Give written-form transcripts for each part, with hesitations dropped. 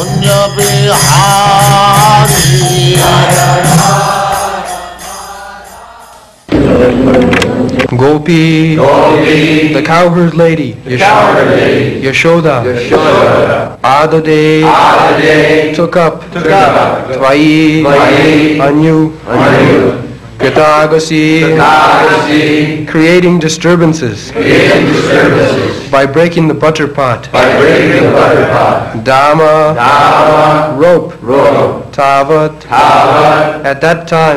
Kunja Bihari. Gopi, the cowherd lady, Yashoda, Adade, took up, Tvai, Anyu, Gritagasi, creating disturbances by breaking the butter pot, Dama, rope, Tavat, at that time,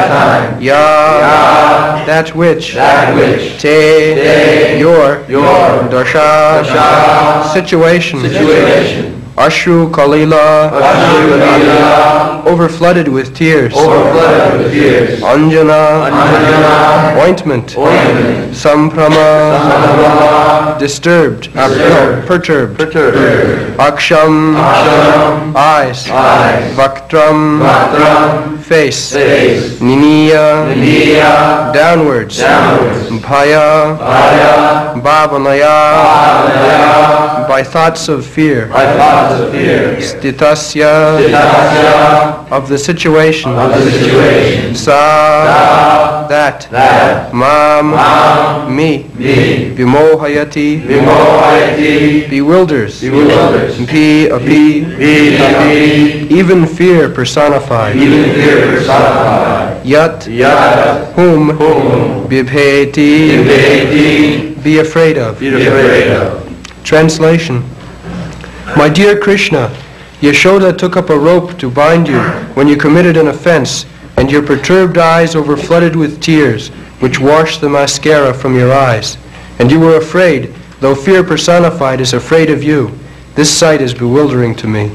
Ya, that which, Te, your, Dasha, situation, Ashru Kalila, overflooded with tears, Anjana, ointment, Samprama, disturbed, perturbed, Aksham, eyes, Vaktram, face, Niniya, downwards, Bhaya, Bhavanaya, by thoughts of fear, Stitasya, of the situation, Sa, that, Mam, me, Vimohayati, bewilders, Pi, even fear personified, Yat, whom, Bibheti, be afraid of. Translation. My dear Krishna, Yashoda took up a rope to bind you when you committed an offense, and your perturbed eyes overflooded with tears, which washed the mascara from your eyes. And you were afraid, though fear personified is afraid of you. This sight is bewildering to me.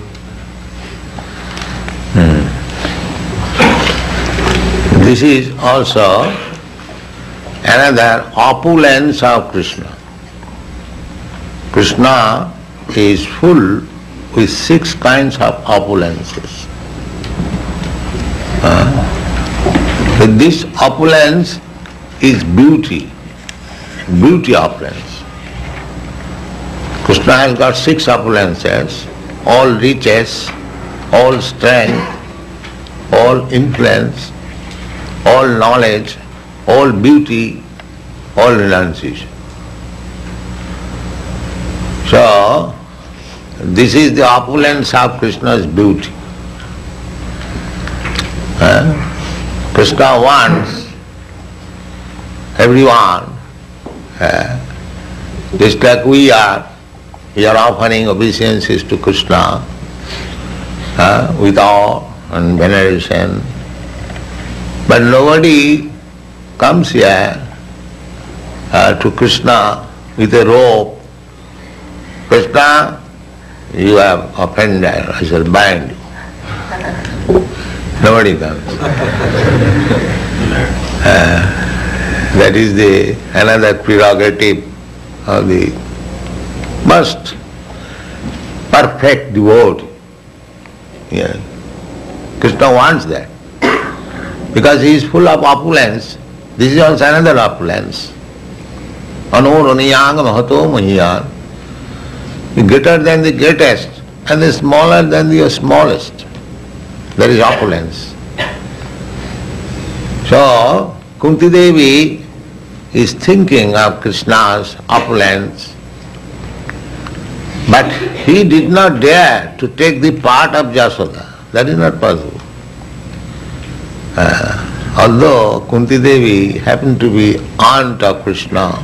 This is also another opulence of Krishna. Krishna is full with 6 kinds of opulences. But this opulence is beauty opulence. Krishna has got 6 opulences, all riches, all strength, all influence, all knowledge, all beauty, all renunciation. So, this is the opulence of Krishna's beauty. Krishna wants everyone, just like we are offering obeisances to Krishna with awe and veneration. But nobody comes here to Krishna with a rope. Krishna, you have offended, I shall bind you. Nobody comes. That is another prerogative of the most perfect devotee. Yeah. Krishna wants that. Because he is full of opulence. This is also another opulence. Anuraniyang mahato mahiyan. Greater than the greatest and the smaller than the smallest. There is opulence. So, Kunti Devi is thinking of Krishna's opulence, but he did not dare to take the part of Jasoda. That is not possible. Although Kunti Devi happened to be aunt of Krishna,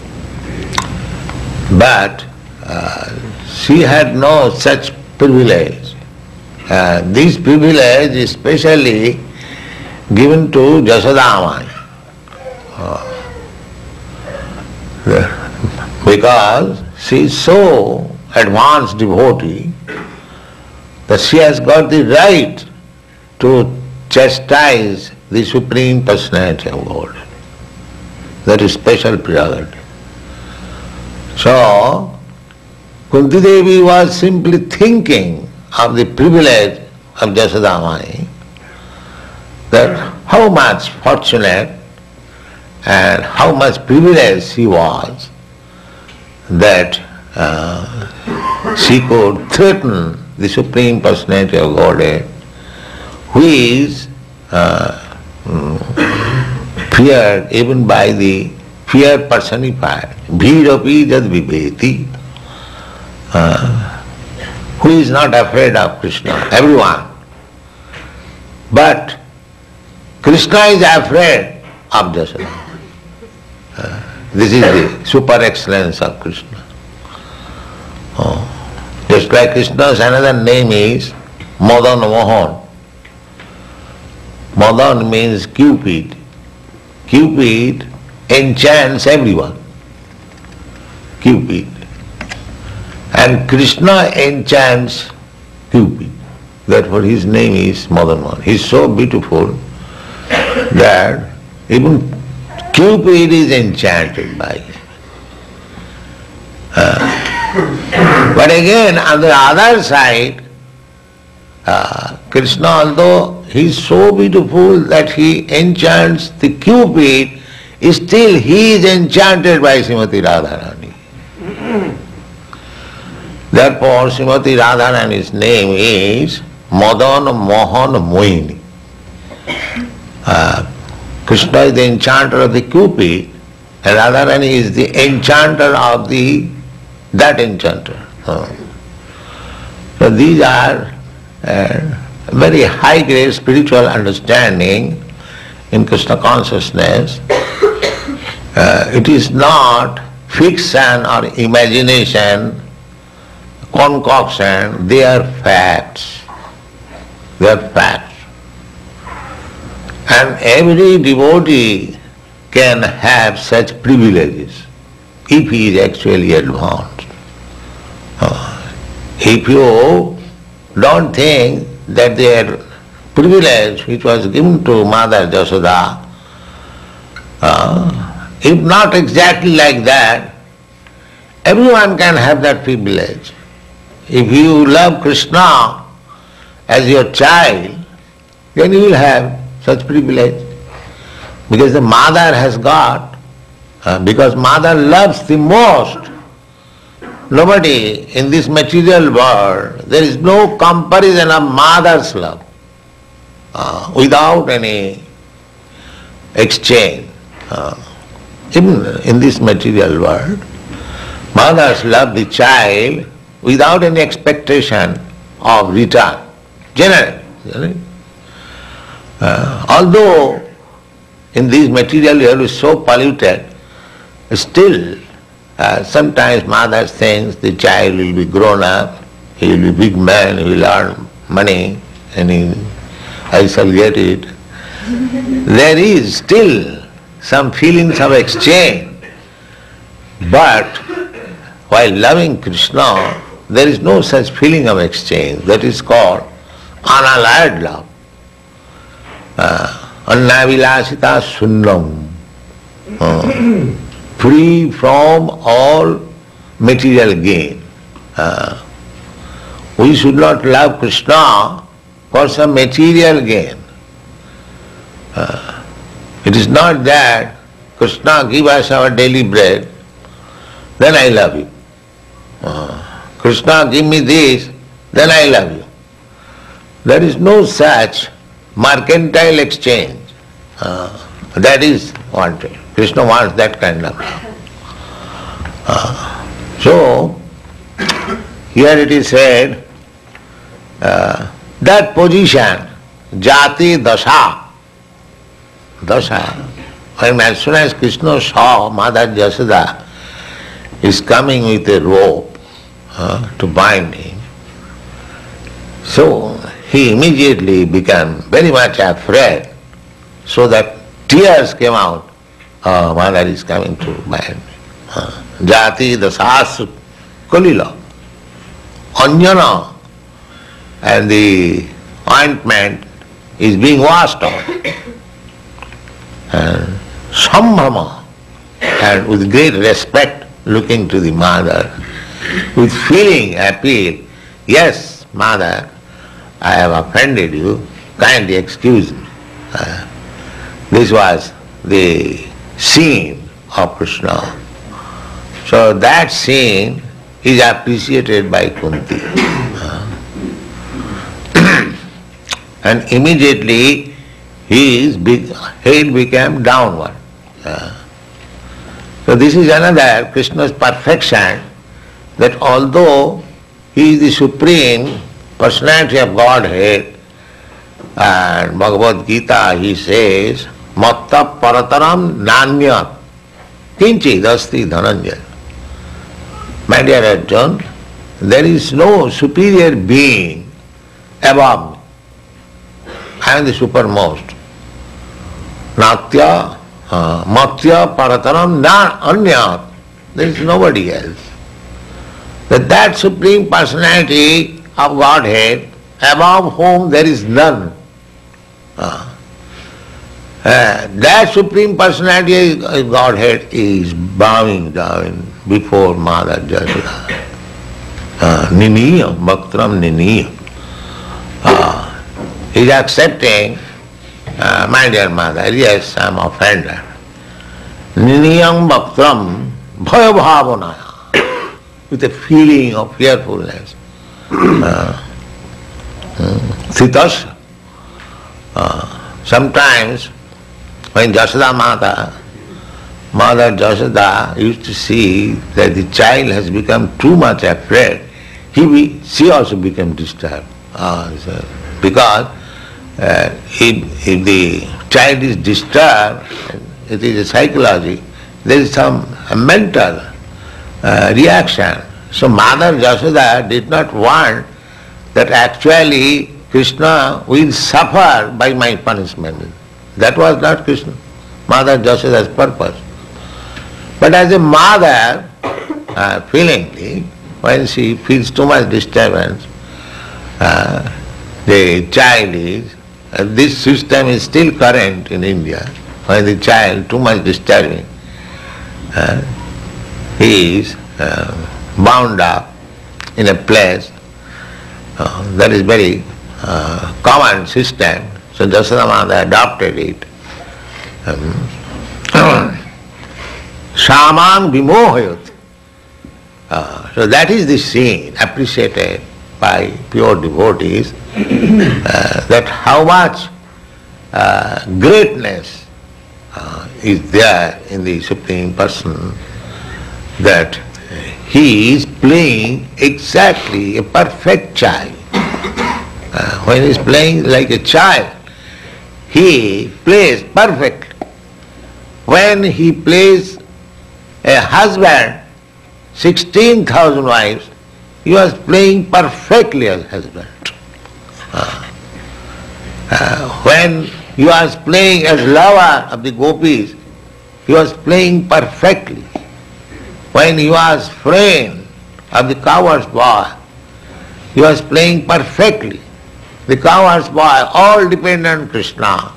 but she had no such privilege. This privilege is specially given to Jasodamai. Because she is so advanced devotee that she has got the right to chastise the Supreme Personality of God. That is special prerogative. So, Kunti Devi was simply thinking of the privilege of Jasodamai, that how much fortunate and how much privileged she was that she could threaten the Supreme Personality of Godhead, who is feared even by the fear personified, Bhirapi Jad Vibheti, who is not afraid of Krishna, everyone. But Krishna is afraid of Jasoda. This is the super excellence of Krishna. Just like Krishna's another name is Madan Mohan. Madan means Cupid. Cupid enchants everyone. Cupid. And Krishna enchants Cupid. Therefore his name is Madan Mohan. He is so beautiful that even Cupid is enchanted by him. But again, on the other side, Krishna, although he is so beautiful that he enchants the Cupid, still he is enchanted by Srimati Radharani. Therefore, Srimati Radharani's name is Madan Mohan Mohini. Krishna is the enchanter of the Cupid, and Radharani is the enchanter of that enchanter. So these are very high grade spiritual understanding in Krishna consciousness. It is not fiction or imagination, concoction, they are facts. They are facts. And every devotee can have such privileges if he is actually advanced. If you don't think that their privilege which was given to Mother Jasoda, if not exactly like that, everyone can have that privilege. If you love Krishna as your child, then you will have such privilege. Because the mother has got, because mother loves the most. Nobody in this material world, there is no comparison of mother's love without any exchange. Even in this material world, mothers love the child without any expectation of return, generally. Although in this material world is so polluted, still sometimes mother thinks the child will be grown up, he will be a big man, he will earn money, and I shall get it. There is still some feelings of exchange, but while loving Krishna, there is no such feeling of exchange. That is called unalloyed love. Annavilasita sunnam. Free from all material gain. We should not love Krishna for some material gain. It is not that Krishna give us our daily bread, then I love you. Krishna give me this, then I love you. There is no such mercantile exchange. That is wanted. Krishna wants that kind of love. So, here it is said, that position, jati dasha, when as soon as Krishna saw Mother Jasoda is coming with a rope to bind him, so he immediately became very much afraid, so that tears came out. Mother is coming to bind me. Jati dasas kulila, anjana, and the ointment is being washed out. And sambhrama, and with great respect looking to the mother, with feeling appeal, yes, mother, I have offended you, kindly excuse me. This was the scene of Krishna. So that scene is appreciated by Kunti. and immediately his head became downward. So this is another Krishna's perfection, that although he is the Supreme Personality of Godhead, and Bhagavad Gita he says, Matta Parataram Nanyat Kinchid Asti Dhananjaya. My dear Arjun, there is no superior being above me. I am the supermost. Natya, Matya Parataram Anyat. There is nobody else. That Supreme Personality of Godhead, above whom there is none. That Supreme Personality of Godhead is bowing down before Mother Jasoda. Niniyam, Bhaktram Niniyam. He is accepting, my dear mother, yes, I am offender. Niniyam Bhaktram Bhaya Bhavanaya, with a feeling of fearfulness. Thitasya. Sometimes when Jasoda Mother Jasoda used to see that the child has become too much afraid, she also became disturbed. Because if the child is disturbed, it is a psychology, there is some mental reaction. So Mother Jasoda did not want that actually Krishna will suffer by my punishment. That was not Krishna, Mother Jasoda's purpose. But as a mother, feelingly, when she feels too much disturbance, the child is, this system is still current in India, when the child too much disturbing, he is bound up in a place. That is very common system. So Jasoda Mother adopted it. Samang vimohayat. So that is the scene appreciated by pure devotees, that how much greatness is there in the Supreme Person, that he is playing exactly a perfect child. When he is playing like a child, he plays perfectly. When he plays a husband, 16,000 wives, he was playing perfectly as husband. When he was playing as lover of the gopis, he was playing perfectly. When he was friend of the cowherd's boy, he was playing perfectly. The cowherd's boy all depend on Krishna.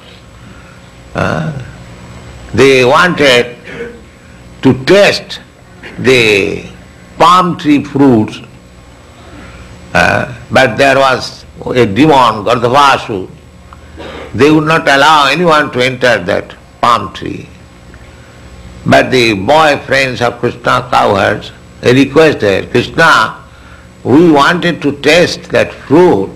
They wanted to taste the palm tree fruits, but there was a demon, Gardhavasu. They would not allow anyone to enter that palm tree. But the boy friends of Krishna cowherds, they requested, Krishna, we wanted to taste that fruit.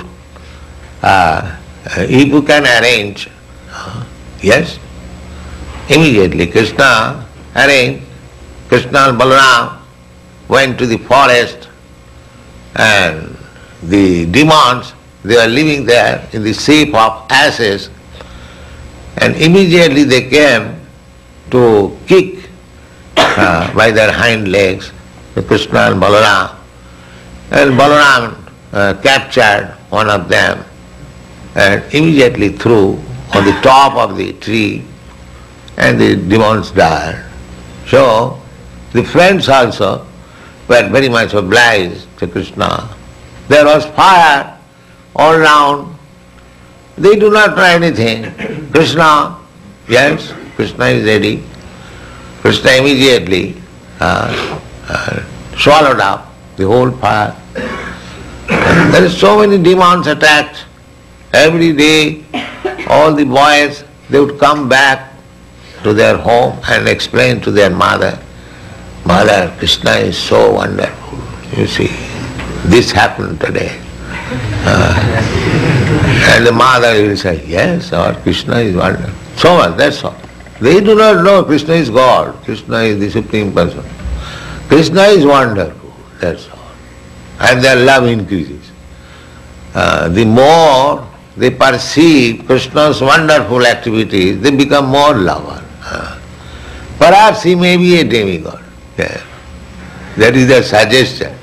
If you can arrange. Yes? Immediately Krishna arranged. Krishna and Balaram went to the forest, and the demons, they were living there in the shape of asses, and immediately they came to kick by their hind legs Krishna and Balaram. And Balaram captured one of them and immediately threw on the top of the tree, and the demons died. So the friends also were very much obliged to Krishna. There was fire all round. They do not try anything. Krishna, yes, Krishna is ready. Krishna immediately swallowed up the whole fire. And there are so many demons attacked. Every day all the boys, they would come back to their home and explain to their mother, Mother, Krishna is so wonderful. You see, this happened today. And the mother will say, yes, our Krishna is wonderful. So much, that's all. They do not know Krishna is God, Krishna is the Supreme Person. Krishna is wonderful, that's all. And their love increases. The more they perceive Krishna's wonderful activities, they become more lover. Perhaps he may be a demigod. Yeah. That is their suggestion.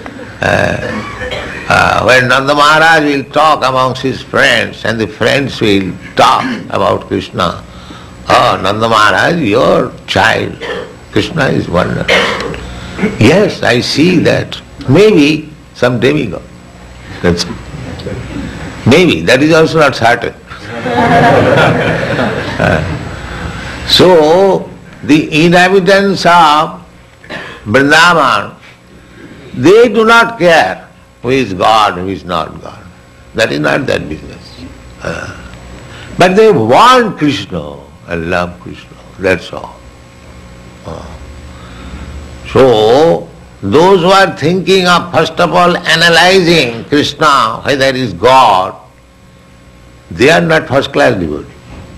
When Nanda Maharaj will talk amongst his friends and the friends will talk about Krishna, oh, Nanda Maharaj, your child, Krishna is wonderful. Yes, I see that. Maybe some demigod. That's it. Maybe, that is also not certain. So, the inhabitants of Vrindavan, they do not care who is God, who is not God. That is not their business. But they want Krishna and love Krishna, that's all. So, those who are thinking of first of all analyzing Krishna, whether he is God, they are not first class devotees.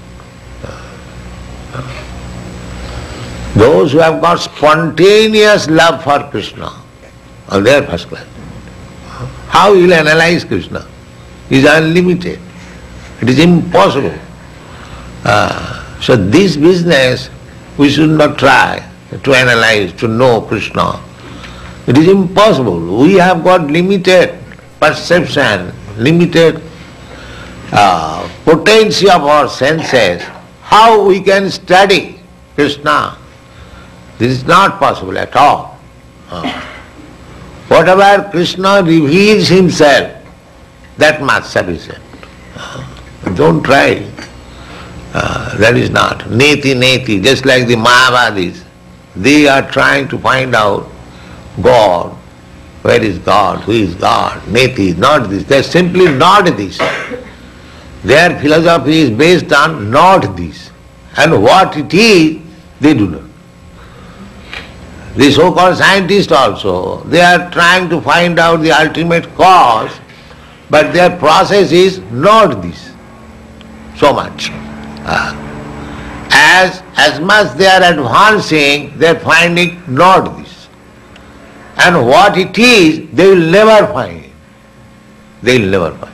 Those who have got spontaneous love for Krishna, they are first class. How you will analyze Krishna? He is unlimited. It is impossible. So this business we should not try to analyze, to know Krishna. It is impossible. We have got limited perception, limited potency of our senses. How we can study Krishna? This is not possible at all. Whatever Krishna reveals himself, that much sufficient. Don't try. That is not. Neti, neti, just like the Mayavadis. They are trying to find out God. Where is God? Who is God? Neti, not this. They are simply not this. Their philosophy is based on not this. And what it is, they do not. The so-called scientists also, they are trying to find out the ultimate cause, but their process is not this. So much. As much they are advancing, they are finding not this. And what it is, they will never find it. They will never find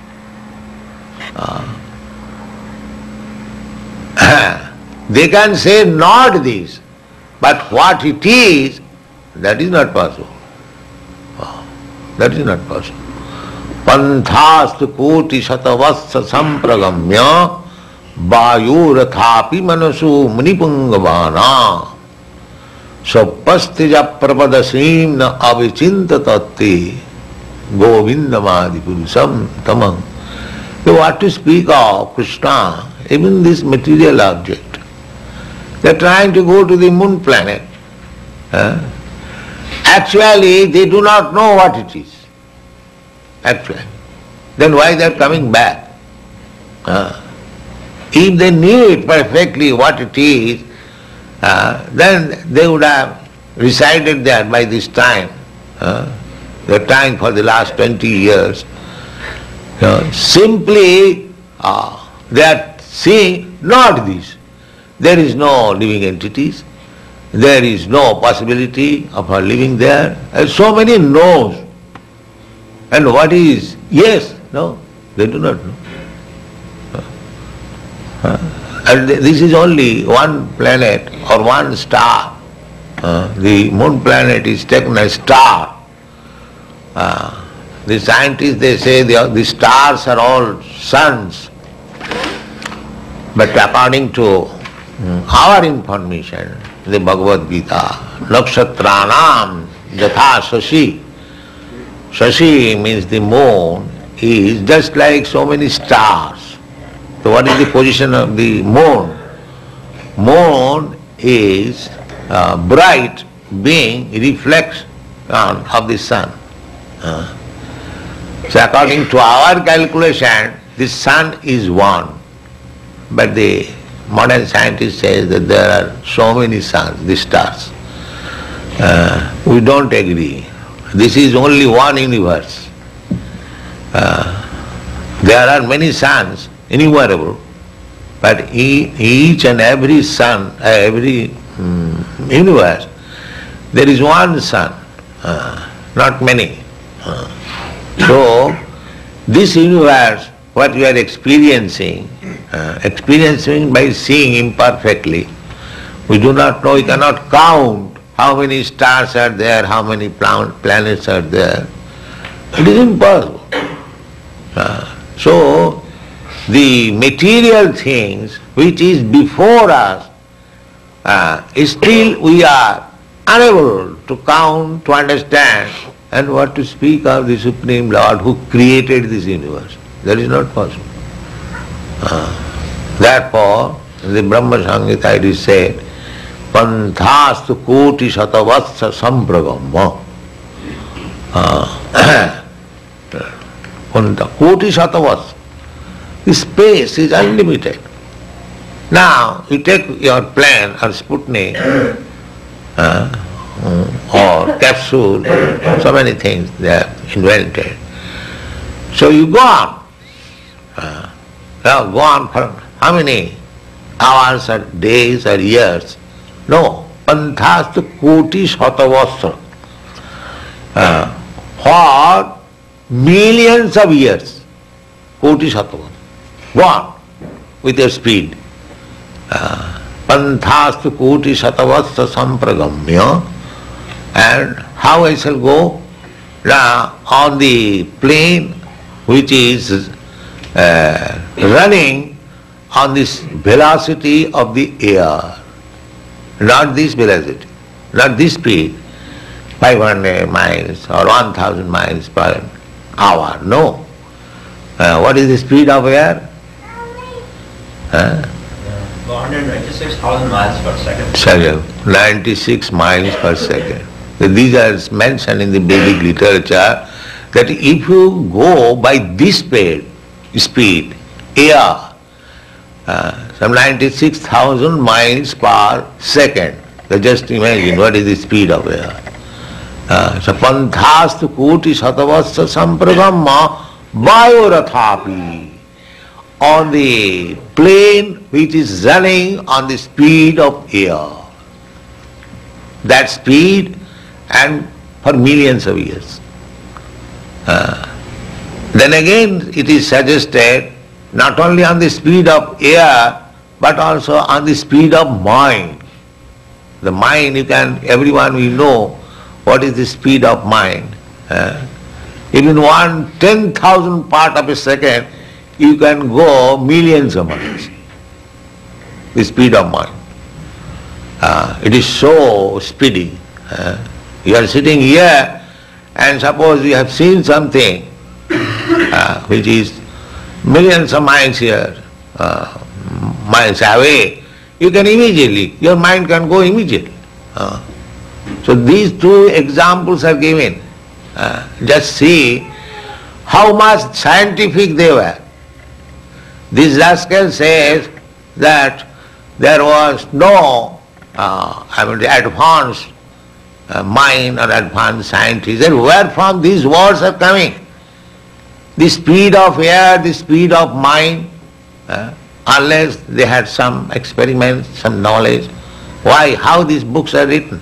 it. They can say not this, but what it is, that is not possible. That is not possible. Panthastu koti satavassa sampragamya vayurathapi manasu munipungavana sapastija prapadasim na avichintatati govindamadi purusam tamam. They want to speak of Krishna, even this material object. They are trying to go to the moon planet. Actually, they do not know what it is. Actually. Then why they are coming back? If they knew it perfectly what it is, then they would have resided there by this time. The time for the last 20 years. Simply they are seeing not this. There is no living entities. There is no possibility of her living there. And so many no's. And what is yes? No, they do not know. And this is only one planet or one star. The moon planet is taken as star. The scientists, they say the stars are all suns. But according to our information, the Bhagavad Gita, Nakshatranam Jatha Shashi. Shashi means the moon is just like so many stars. So what is the position of the moon? Moon is bright being reflects of the sun. So according to our calculation, the sun is one. But the modern scientist says that there are so many suns, the stars. We don't agree. This is only one universe. There are many suns, innumerable, but each and every sun, every universe, there is one sun, not many. So, this universe, what we are experiencing by seeing imperfectly, we do not know, we cannot count how many stars are there, how many planets are there. It is impossible. So, the material things which is before us, still we are unable to count, to understand, and what to speak of the Supreme Lord who created this universe. That is not possible. Therefore, in the Brahma Samhita it is said, Panthastu koti shatavatsa sampragamma. Koti shatavatsa. The space is unlimited. Now, you take your plane or Sputnik or capsule, so many things they have invented. So you go on. Go on for how many hours or days or years? No. Panthastu koti shatavasra. For millions of years. Koti shatavasra. Go on with your speed. Panthastu koti shatavasra sampragamya. And how I shall go? On the plane which is running on this velocity of the air. Not this velocity, not this speed, 500 miles or 1000 miles per hour. No. What is the speed of air? 196,000 miles per second. 96 miles per second. These are mentioned in the Vedic literature that if you go by this speed, air, some 96,000 miles per second, so just imagine what is the speed of air. So panthastu koti shatavasya sampragamma vayorathapi. On the plane which is running on the speed of air. That speed and for millions of years. Then again it is suggested not only on the speed of air but also on the speed of mind. The mind, everyone will know what is the speed of mind. Even 10,000 part of a second you can go millions of miles. The speed of mind. It is so speedy. You are sitting here and suppose you have seen something which is millions of miles here, miles away, you can immediately, your mind can go immediately. So these two examples are given. Just see how much scientific they were. This rascal says that there was no advanced mind or advanced scientists. And where from these words are coming? The speed of air, the speed of mind, unless they had some experiments, some knowledge. Why? How these books are written?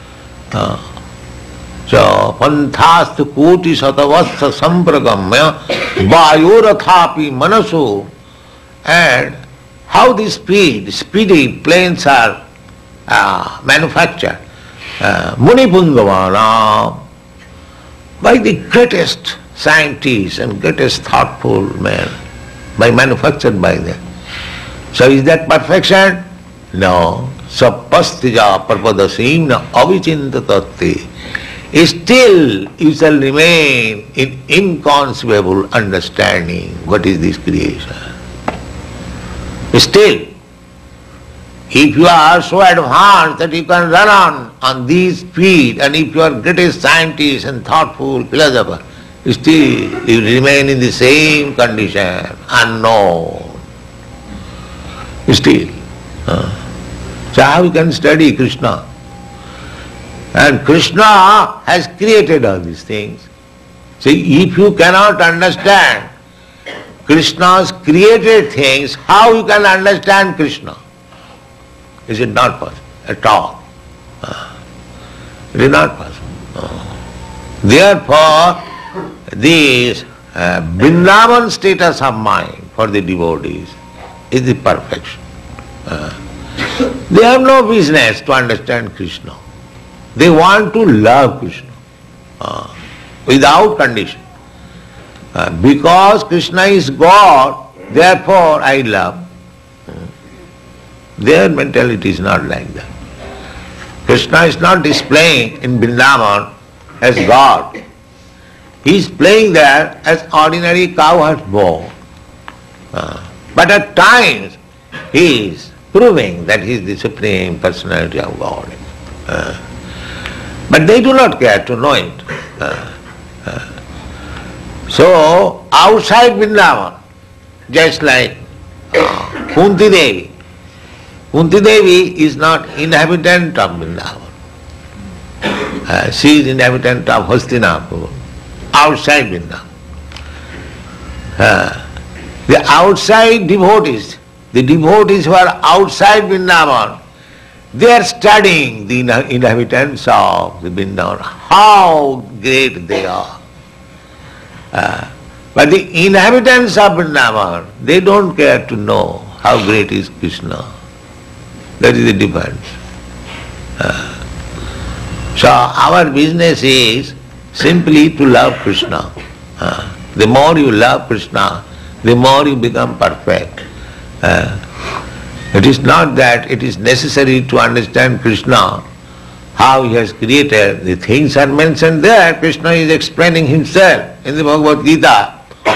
So, panthastu koti satavasya sampragamya vayorathapi manasu. And how the speedy planes are manufactured. Munipungavana, by the greatest scientists and greatest thoughtful men, manufactured by them. So is that perfection? No. Sapastija parpadasim na avichintatati. Still you shall remain in inconceivable understanding what is this creation. Still, if you are so advanced that you can run on this speed, and if you are greatest scientist and thoughtful philosopher, still you remain in the same condition, unknown. Still. So how you can study Krishna? And Krishna has created all these things. See, if you cannot understand Krishna's created things, how you can understand Krishna? Is it not possible at all? It is not possible. Therefore, this Vrindavan status of mind for the devotees is the perfection. They have no business to understand Krishna. They want to love Krishna without condition. Because Krishna is God, therefore I love. Their mentality is not like that. Krishna is not displaying in Vrindavan as God. He is playing there as ordinary cowherd boy. But at times he is proving that he is the Supreme Personality of God. But they do not care to know it. So outside Vrindavan, just like Kunti Devi. Kunti Devi is not inhabitant of Vrindavan. She is inhabitant of Hastinapur, outside Vrindavan. The outside devotees, the devotees who are outside Vrindavan, they are studying the inhabitants of the Vrindavan, how great they are. But the inhabitants of Vrindavan, they don't care to know how great is Krishna. That is the difference. So our business is simply to love Krishna. The more you love Krishna, the more you become perfect. It is not that it is necessary to understand Krishna, how he has created. The things are mentioned there. Krishna is explaining himself in the Bhagavad Gita.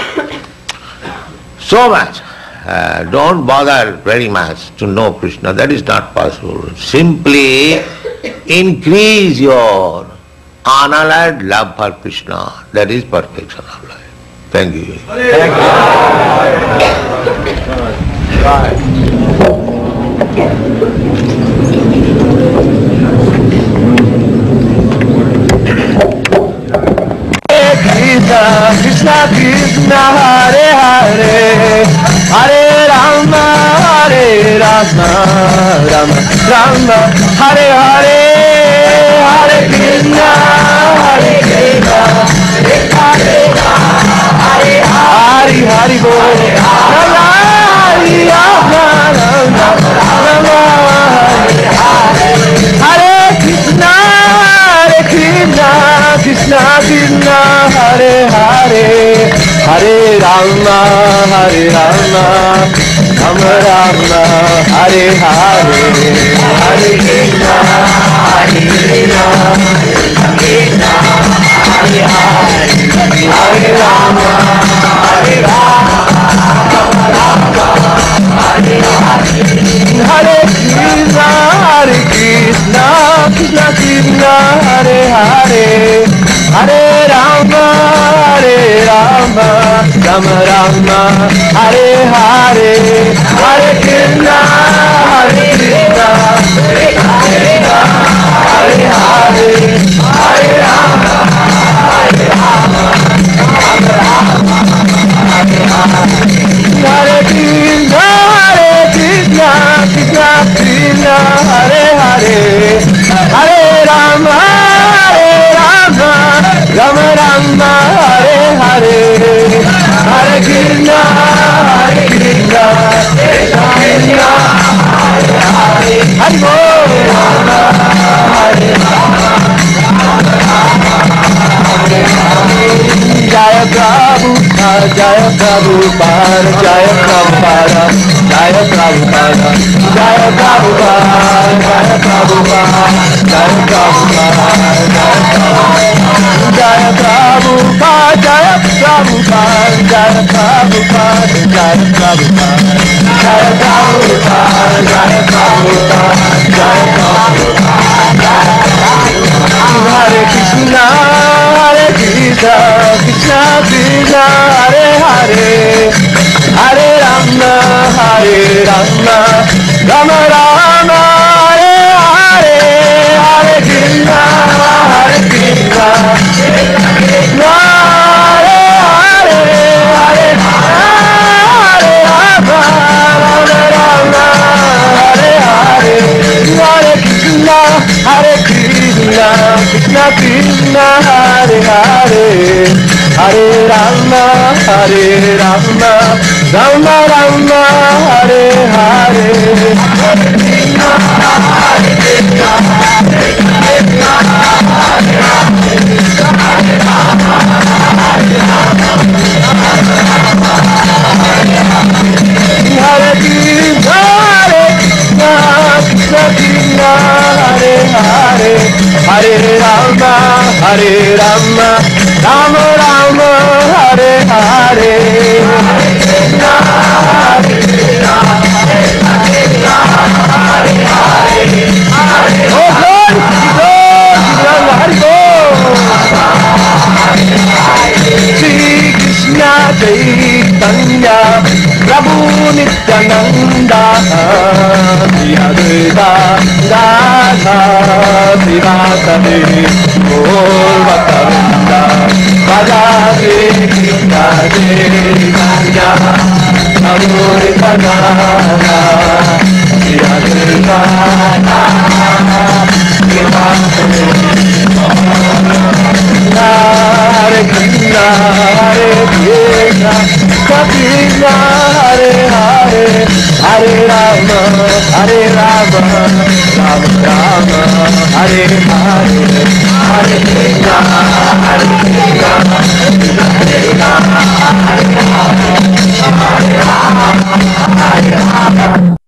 So much. Don't bother very much to know Krishna. That is not possible. Simply increase your unalloyed love for Krishna. That is perfection of life. Thank you. Thank Krishna Krishna Hare Hare Hare Rama Hare Rama Rama Rama Hare Hare Hare Krishna Hare Krishna Hare Hare Hare Hare Bol Rama Hare Rama Rama Hare Krishna Krishna Krishna Krishna Hare Hare Hare Rama Rama Rama Hare Hare Hare Krishna Krishna Krishna Hare Hare Hare Rama Rama Hare Hare Hare Krishna Krishna Krishna Hare Hare Hare Rama Rama Rama Hare Hare Hare Krishna Krishna Hare Hare Hare Rama Hare Krishna Krishna Krishna Hare Hare Hare Rama Rama Rama Hare Hare Hare Krishna Krishna Krishna Hare Bol Rama Hare Jaya Prabhupada Jaya Prabhupada Jaya Prabhupada Jaya Prabhupada Jaya Prabhupada Jaya Prabhupada Jaya Prabhupada Jaya Prabhupada Jaya Prabhupada Jaya Prabhupada Jaya Prabhupada Jaya Prabhupada Jaya Prabhupada Jaya Prabhupada Hare Krishna Krishna Krishna Krishna Hare Hare Hare Rama Rama Rama Hare Hare Hare Krishna Krishna Krishna Krishna Hare Hare Hare Rama Rama Rama Hare Hare Hare Krishna Krishna Krishna Hare Hare Hare Rama Rama Rama Hare Hare Oh Lord, Shri Krishna Chaitanya Prabhu Nityananda Shri Advaita Radha Srivasadi Gaur Bhaktavinda Bhaja Shri Krishna Chaitanya Prabhu Nityananda Shri Advaita Radha Srivasadi Hare Krishna Hare Krishna Krishna Hare Hare Hare Rama Rama Rama Hare Hare Hare Krishna Hare Krishna